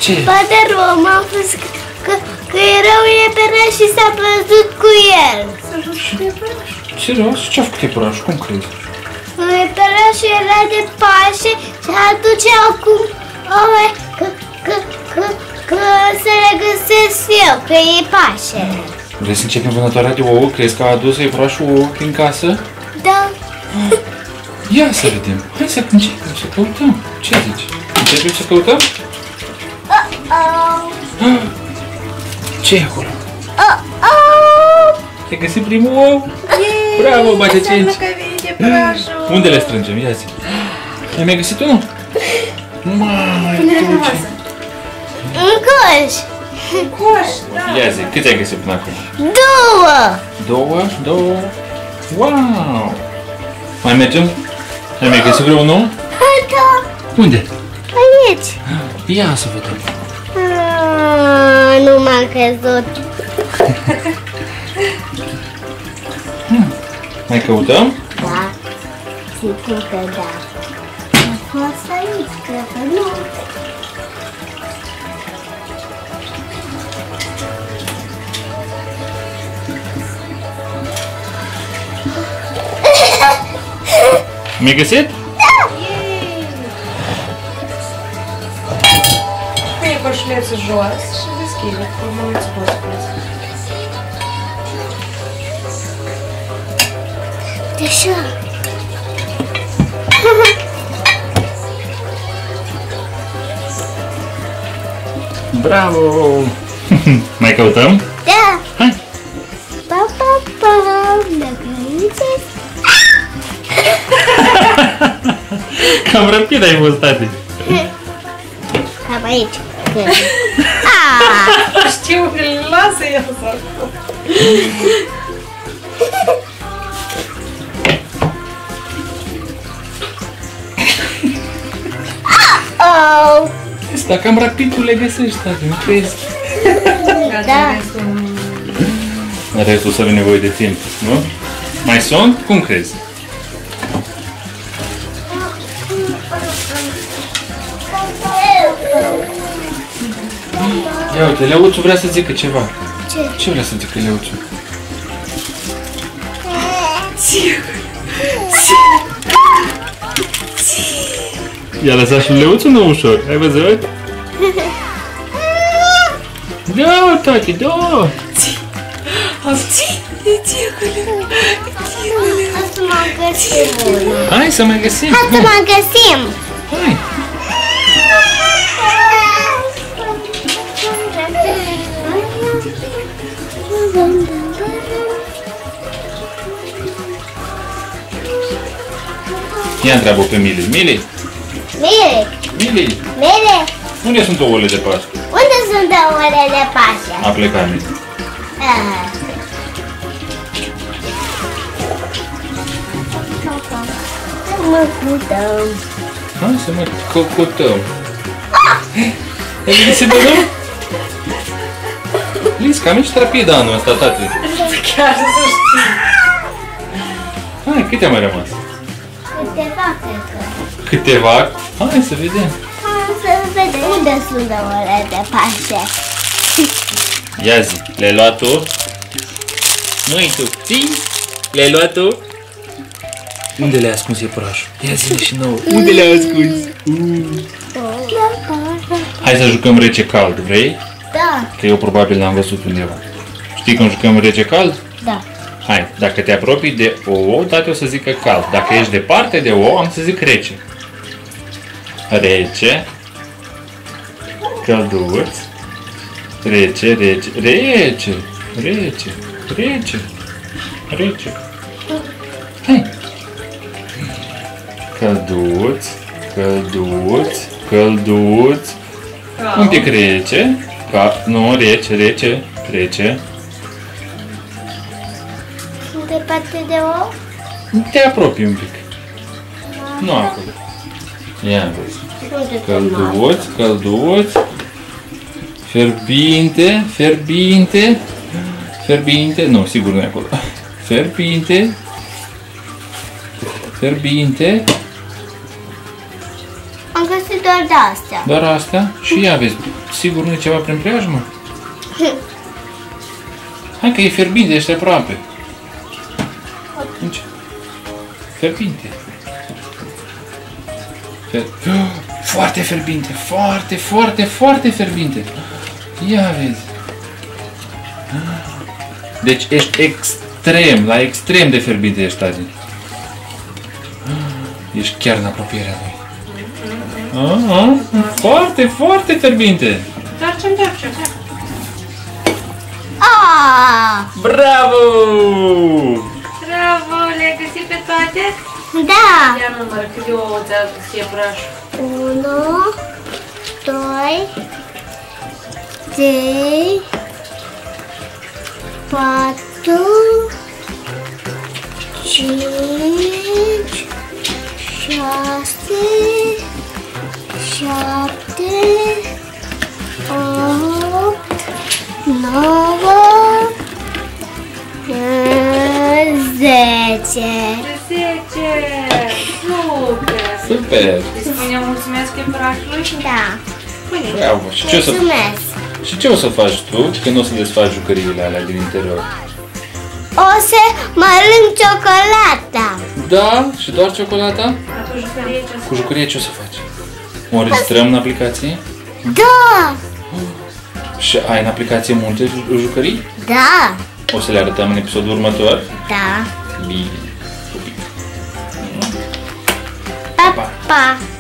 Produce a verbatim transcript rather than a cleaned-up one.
Ce? Poate rău, m-am fost că, că, că era un iepuraș și s-a văzut cu el. Serios? Ce-a făcut iepurașul? Cum crezi? Un iepuraș era de Paște și aduce acum ouă că, că, că, că să le găsesc eu, că e Paște. Vrei să începem vânătoarea de ouă? Crezi că a adus iepurașul ouă prin casă? Da. Ia să vedem. Hai să începem să căutăm. Ce zici? Începem să căutăm? Uh-oh. Ce e acolo? Uh-oh. Ai găsit primul ou? Bravo, bate cinci! Unde le strângem? Ia zi. Ai mai găsit unul? Mamă, În coș. În coș, da. ia zi, câți ai găsit până acum? Două. Două, două. Wow! Mai mergem? Ai mai găsit vreo unul? Da. Unde? Aici. Ia să vedem. Ah, nu m-am crezut. Mai căutăm? Da. Sigur că da. A fost aici, cred că nu. Mi-ai găsit? Pune coșulețul jos și deschide. Cum îți poți spune. Așa. Bravo! Mai căutăm? Da. Hai! Pa, pa, pa. Dacă aici. Cam rapid ai fost, tati. Cam aici. Ah. Știu că îl lasă el să Oh. Asta cam rapid tu le găsești, tati, nu crezi? Da. Restul să avem nevoie de timp, nu? Mai sunt? Cum crezi? Ia uite, Leuțu vrea să zică ceva. Ce? Ce vrea să zică Leuțu? I-a lăsat și Leuțu, nu ușor, ai văzut? Da, tati, da! Hai să mă găsim una. Hai să mai găsim! Hai să mă găsim. Hai! Ia întreabă pe Mili. Mili! Mire, Mili! Mire, Unde sunt ouăle de Paște? unde sunt ouăle de Paște? A plecat Mili. Ah. Să mă cutăm. Hai să mă cocotăm. Ai găsit unul? Liz, cam ești rapid anul ăsta, tati. chiar să știi. Hai, câte au mai rămas? Câteva, cred că. Câteva? Hai să vedem. Hai să vedem unde sunt ouăle de Paște. Ia zi, le-ai luat tu? Măi tu, ții? Le-ai luat tu? Unde le-ai ascuns iepurașul? Ia zi și nouă. Unde le-ai ascuns? Uh. Hai să jucăm rece-cald, vrei? Da, Că eu probabil l-am văzut undeva. Știi când jucăm rece-cald? da. Hai, dacă te apropii de ouă, tati o să zică cald. Dacă ești departe de ouă, am să zic rece. Rece. Călduț. Rece, rece, rece, rece, rece, rece. Hai. Călduț, călduț, călduț. Un pic rece. Ca, nu, rece, rece, rece. Sunt departe de ou? Te apropii un pic. Nu acolo. Ia vezi. Unde Călduț, călduț. Fierbinte, fierbinte. Fierbinte, nu, sigur nu e acolo. Fierbinte. Fierbinte. Am găsit doar doar de astea. Doar astea? Și ia vezi, sigur nu e ceva prin preajmă? Hai că e fierbinte, ești aproape. Înce- Fierbinte. Fer... Foarte fierbinte, foarte, foarte, foarte fierbinte. Ia vezi. Deci ești extrem, la extrem de fierbinte ești, Adi. Ești chiar în apropierea lui. Ah, foarte, foarte fierbinte. Întoarce, întoarce. Ah, Bravo! Bravo, le-ai găsit pe toate? da. Ia număr, cât de ouă ți-a adus iepurașul? Unu, doi, trei, patru, cinci, șase, șapte, opt, nouă, zece. zece! Super! Super! Îi spunem mulțumesc iepurașului? Da. Pune. Bravo! Și ce o să, Mulțumesc. și ce o să faci tu când o să desfaci jucăriile alea din interior? O să mănânc ciocolata. Da? Și doar ciocolata? Dar cu jucărie ce Cu jucărie ce o să faci? O înregistrăm în aplicație? Da. Și ai în aplicație multe ju- jucării? Da. O să le arătăm în episodul următor? Da. Bine. Pupic. Pa, pa.